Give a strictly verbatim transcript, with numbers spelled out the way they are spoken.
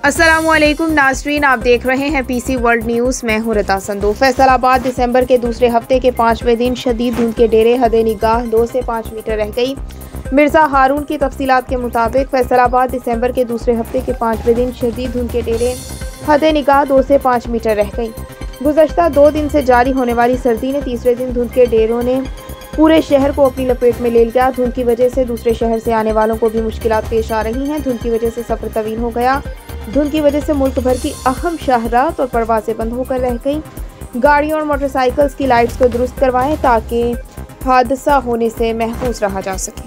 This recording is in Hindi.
अस्सलामुअलैकुम नाज़रीन, आप देख रहे हैं पीसी वर्ल्ड न्यूज़। मैं हूं रता संधू। फैसलाबाद दिसंबर के दूसरे हफ्ते के पाँचवें दिन शदीद धुंध के डेरे हद निगाह दो से पाँच मीटर रह गई। मिर्ज़ा हारून की तफसीलात के मुताबिक फैसलाबाद दिसंबर के दूसरे हफ्ते के पाँचवें दिन शदीद धुंध के डेरे हद निगाह दो से पाँच मीटर रह गई। गुज़श्ता दो दिन से जारी होने वाली सर्दी ने तीसरे दिन धुंध के डेरों ने पूरे शहर को अपनी लपेट में ले लिया। धुंध की वजह से दूसरे शहर से आने वालों को भी मुश्किलात पेश आ रही हैं। धुंध की वजह से सफ़र तवील हो गया। धुंध की वजह से मुल्क भर की अहम शाहरात और परवाज़ें बंद होकर रह गईं। गाड़ियों और मोटरसाइकिल्स की लाइट्स को दुरुस्त करवाएं ताकि हादसा होने से महफूज रहा जा सके।